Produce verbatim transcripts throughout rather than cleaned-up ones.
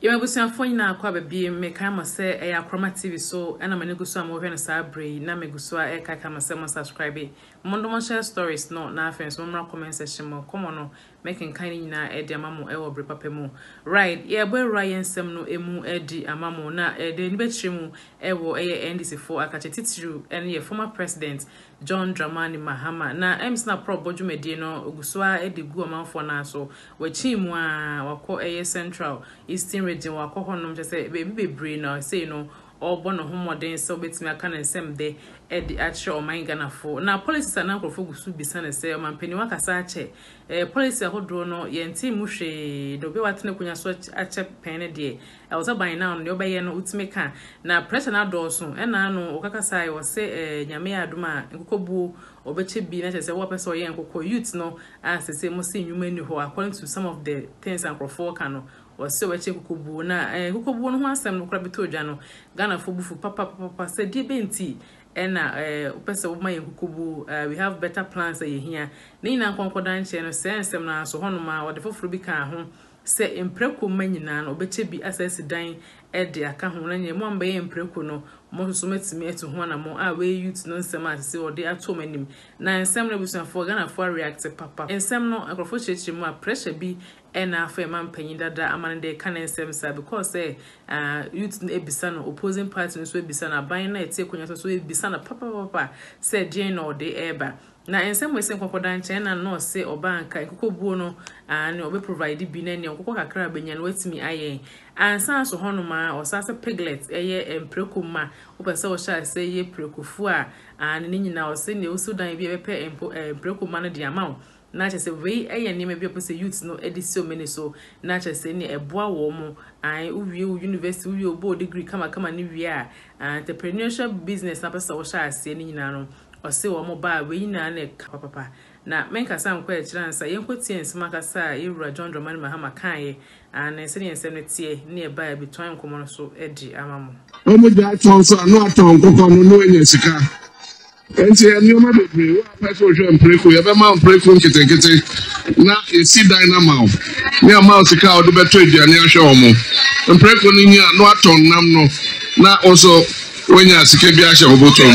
Yema busuafo nyina akwa babie me kan mo se e akroma T V so ena mane gusu am wo hwe no sa brei na me gusu a e ka ka mo se mo subscribe mo ndo mo share stories no na afenso mo mra comment section mo komo no making kind nyina e de amamo e wo bre papa mu right ye boy ryan sem no emu e di amamo na e de ni betri mu e wo e N D C four akache titiru ene ye former president John Dramani Mahama na ems na pro bodwumedie no ogusu a e de gu amanfo na so wachi mu a wako e central eastern region wakohonom say baby bebre no say no obo no homoden so betimi aka na nsem de e di ache o man Ghana fo na policies na nkrofo gusu bisa na say man pani wakasa ache eh policy ahodo no ye nti mu hwe do be watene kunya so ache pen de e was ban now no be ye no utime ka na pressure na do so e na no okakasa e wo say eh nyame aduma nkokobu obeche bi na say wo person ye nkoko youth no as say mo say nyuma ni ho according to some of the things nkrofo ka no wase wache kukubu na eh kukubu no ho asem no kra beto odwa no Ghana fo bufu papa papa se die benti ena eh upese wo maye kukubu we have better plans eh here ni na nkonkoda nche no se ensem na so hono ma wode foforo bi ka ho se empreko manyina no obeche bi asasi dan e de aka ho na nyemo mba ye empreko no mo so metimi etu ho na mo a we youth no nsem asese wode ato manim na ensem na busuafo Ghana fo react papa ensem no akrofo chechi mu a pressure bi ena afa man panyin dada amane de kan ensem sa because eh uh, youth no ebisa no opposing party no so ebisa na ban na etie konya so ebisa na papa papa say dey no de eba na ensem we sen kokoda nche na no se obanka ikokobuo no and obe provide bi na ne okoko kakra benya no watimi aye ansa so honoma osase piglet eye empreko ma opese o sha se ye prekofu a and ni nyina o se ne osudan bi ebepe empreko ma no de amount na che se we eye ne me bi opese youth no edisi o mene so na che se ne eboa wo mo an uwie university uwie obo degree kama kama ni wie a entrepreneurship business na pese o sha se ni nyina no o se wo mo ba we nyina na papa papa na menka sam kwa ekira nsa yenkotie nsema kasa Ewura John Dramani Mahama kan and se ne nsem ne tie ne e ba bi twan komo no so edi amamo omo ja tonso no aton kokko no no enya sika enti eni o ma bebre wa person hwe mpreko ye be ma mpreko nketenkete na esi dynamo ne ama sika o do beto eduane ahwe omo mpreko ni nya no aton nam no na also wenya sika bi ahwe obotom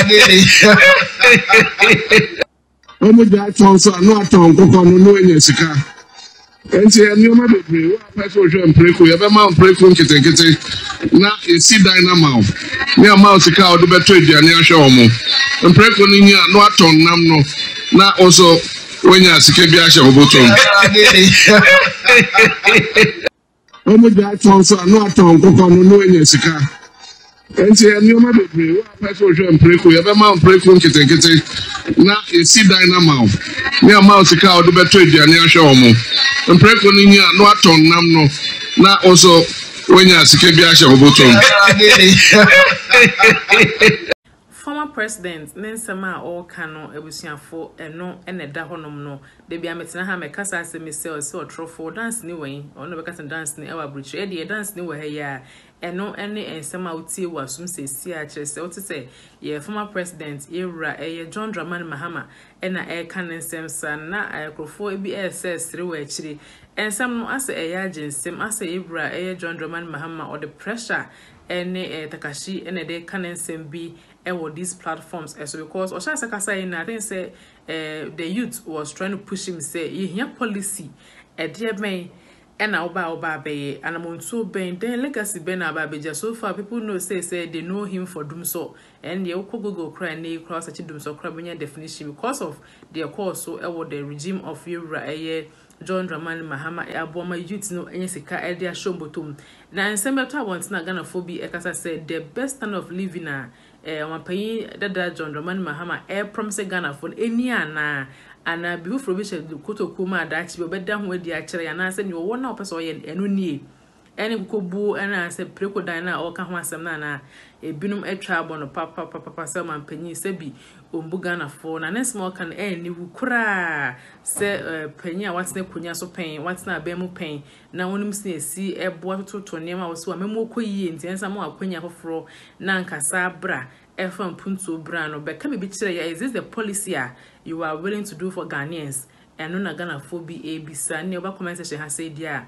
omo ja tonso no aton kokko no no enya sika enti eni o ma bebre wa person hwe mpreko ye be ma mpreko nketenkete na esi dynamo ne ama sika o do beto eduane ahwe omo mpreko ni nya no aton nam no na also wenya sika bi ahwe obotom omo ja tonso no aton kokko no no enya sika enti eni o ma bebre wa person hwe mpreko ye be ma mpreko nketenkete na esi dynamo ne ama sika o do beto eduane ahwe omo mpreko ni nya no aton nam no na also wenya sika bi ahwe obotom former president Nensema or Kano Ebusiafo eno ene da honom no de bia metena ha mekasa asemi se o se otrofo dance ni wen ono bekasa dance ni ewa bridge e de dance ni we ha ya eno ene ensema utie wasum se si a kire se ote se ye former president Ewura eye John Dramani Mahama ena e kan ensem sa na akrofo ebi e se sere wa akire ensem no ase e ya agensem ase Ewura eye John Dramani Mahama or the pressure ene e takashi ene de kan ensem bi ewo these platforms so because Osha Sakasa in I think say uh, the youth was trying to push him say here policy e dear me and oba oba be and I'm so ben then legacy ben ababeja so far people know say say they know him for doom so and the go cry na cross such doom so crabnya definition because of their course so ewo the regime of Ewura eye John Dramani Mahama e aboma youth no enye sika e dia shombotom na nsembeto abont na Ghana phobi e kasa say the best standard of living na eh wampayi dada John Dramani Mahama e promise Ghana for any ana ana bifu probation kotoku ma adachi be obeda ho adi a kire ya na se ni wo na opese oye enu nie ene kokobu ana se preko dan na o ka ho asem na na ebinum etwa abono papa papa papa se manpanyi se bi ombu Ghana for na next more kan e ni wukura se panyi a watene kunya so pen watena abemu pen na wonum se esi ebo toto nema wo so amemo koyie ntiensa mo akwanya foforo na nkasa bra efam punto bra no be ka be kire ya is this the policy you are willing to do for Ghanaians and no na Ghana for be abisa ne oba comment section ha say dia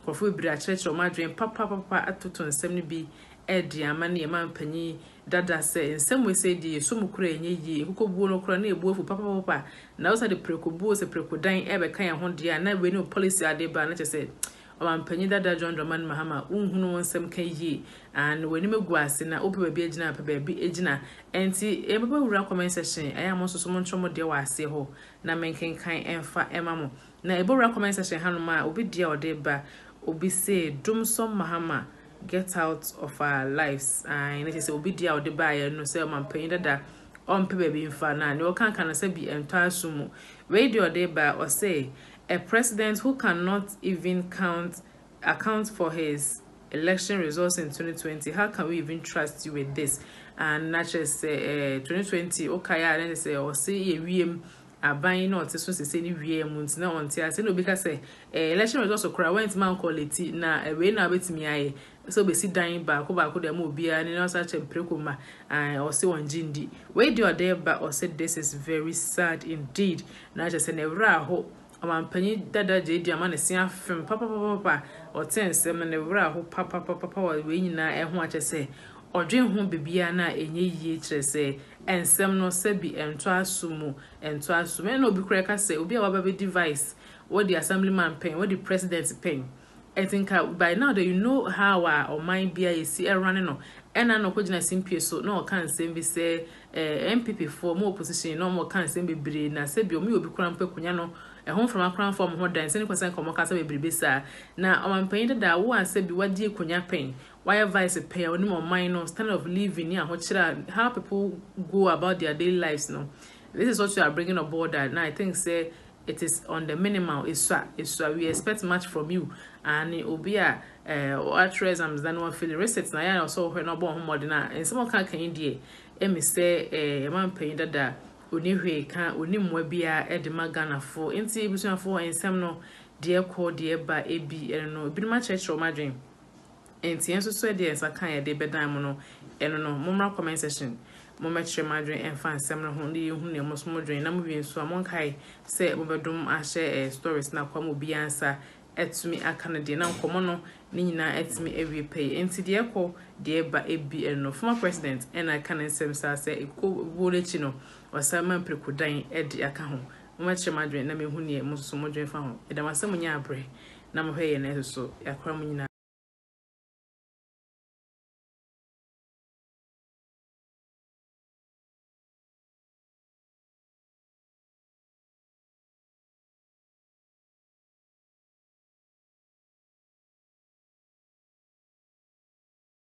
Kofu bri a church o madwen papa papa atoto nsem no bi edi amane e man panyi dada se nsem we se di so mukura enye yi kokobuo no kura na ebuofu papa papa na wo sa de prekobuo se prekodan e be kan ya ho dia na we no policy ade ba na chese o man panyi dada John Dramani Mahama unhunu nsem kan yi and we ni megu ase na ope ba bi agina pa ba bi agina enti e baba wura comment section aya mo so so mo nchomo de wa ase ho na menken kan emfa emamo na e baba wura comment section hanoma obi dia ode ba obi say Dumsom Mahama get out of our lives and it is obi dia ode ba ya no say man panyi dada on pe baby mfa na ne o kan kan say bi ento asumu we dia ode ba or say a president who cannot even count account for his election results in twenty twenty, how can we even trust you with this? And naturally say uh, twenty twenty okay and say or say we are buying not so say ni we months na on tia say no because say election results okra went man quality na we na betimi aye so be sit down back ko back dem obi ani na such emprekoma and or say on jindi we do there but or say this is very sad indeed na just say nevra ho ampanyi dada je di amane sia fem papa papa papa o tensem na nevra ho papa papa papa we nyina e ho ache se odwen ho bibia na enye yie kire se ensem no se bi ento asumu ento asumu na obi kure ka se obi a waba be device what the assemblyman pen what the president pen I think uh, by now that you know how our uh, mind be a see running no and I know kojina simpie so no can same be say uh, M P P for more opposition no more can same be bre na se bi omi obi kura mpe kunya no e hon from akran form ho dan se ni kwesen komo kasa be bre sa na o man pen da wo an se bi wadi kunya pen why vice pen oni mo mind no standard of living here ho kira how people go about their daily lives no this is what you are bringing aboard that now I think say it is on the minimal it's so it's so we expect much from you and it will be a uh actual exams than one feeling research na ya also when no born more than and some can can die e me say eh man pay dada oni hwe kan oni mwa bia e de magana fo enti busuan fo ensem no de ko de ba e bi e no bi ma church o madwen enti enso so de ensa kan ya de bedan mo no e no no momra comment section mo metre madwen en fan sem no ho ne hu ne mo so modwen na mo wi nso amon kai se mo bedum a share stories na kwa mo bi ansa etumi akana de na nkomo no ni nyina etumi ewie pay enti de ekọ de ba ebi eno former president en akana sem sa se eko bolechi no osama prekodan e de aka ho mo metre madwen na me hu ne mo so modwen fa ho e da masem nya abre na mo hwe ye na so yakora mo nyina